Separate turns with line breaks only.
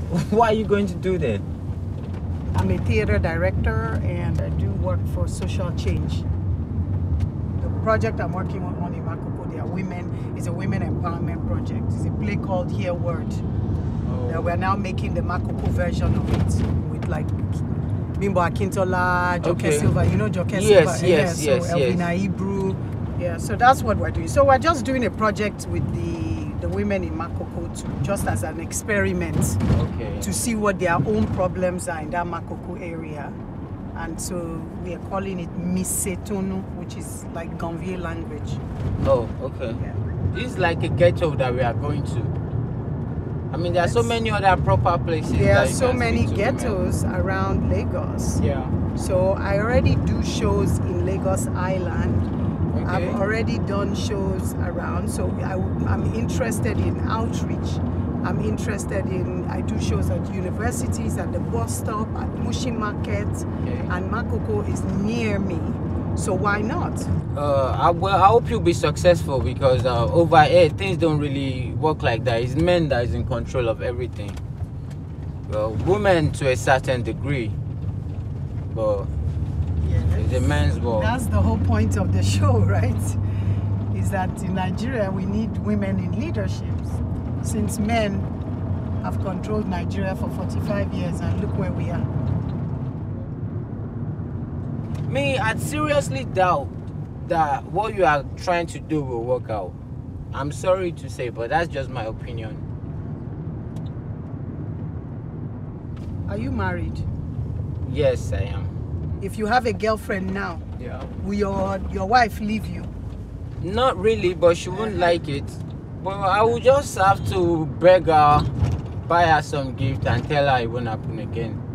What are you going to do there?
I'm a theater director and I do work for social change. The project I'm working on in Makoko, they are women, is a women empowerment project. It's a play called Hear Word.
Oh.
We're now making the Makoko version of it with like Bimbo Akintola, Joke Silva. You know Joke Silva?
Yes.
Elvina Ibru. Yeah, so that's what we're doing. So we're just doing a project with the women in Makoko just as an experiment to see what their own problems are in that Makoko area. And so we are calling it Misetonu, which is like Gonvier language.
Oh, okay.
Yeah.
This is like a ghetto that we are going to. I mean, there are so many other proper places.
There are so many ghettos around Lagos.
Yeah.
So I already do shows in Lagos Island.
Okay.
I've already done shows around. So I'm interested in outreach. I do shows at universities, at the bus stop, at Mushi Market.
Okay.
And Makoko is near me. So why not?
I hope you'll be successful because over here things don't really work like that. It's men that is in control of everything. Well, women to a certain degree, but it's a man's world.
That's the whole point of the show, right? Is that in Nigeria we need women in leaderships. Since men have controlled Nigeria for 45 years and look where we are.
Me, I seriously doubt that what you are trying to do will work out. I'm sorry to say, but that's just my opinion.
Are you married?
Yes, I am.
If you have a girlfriend now,
Yeah.
will your wife leave you?
Not really, but she won't like it. But I will just have to beg her, buy her some gift, and tell her it won't happen again.